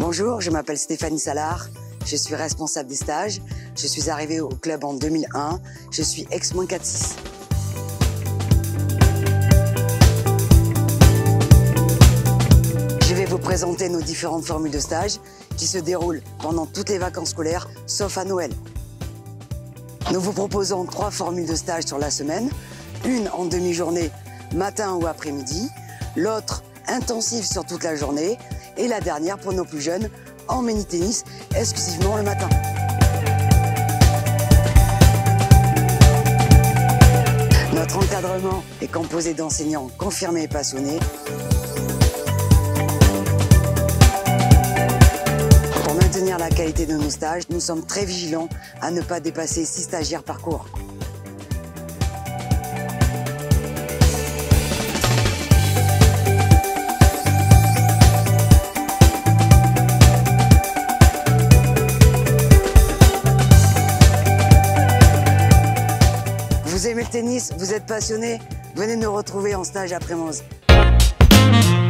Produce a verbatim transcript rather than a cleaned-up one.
Bonjour, je m'appelle Stéphanie Salard, je suis responsable des stages. Je suis arrivée au club en deux mille un, je suis ex moins quatre six. Je vais vous présenter nos différentes formules de stage qui se déroulent pendant toutes les vacances scolaires, sauf à Noël. Nous vous proposons trois formules de stage sur la semaine, une en demi-journée, matin ou après-midi, l'autre intensive sur toute la journée, et la dernière pour nos plus jeunes, en mini-tennis, exclusivement le matin. Notre encadrement est composé d'enseignants confirmés et passionnés. Pour maintenir la qualité de nos stages, nous sommes très vigilants à ne pas dépasser six stagiaires par cours. Vous aimez le tennis, vous êtes passionné, venez nous retrouver en stage après Moz.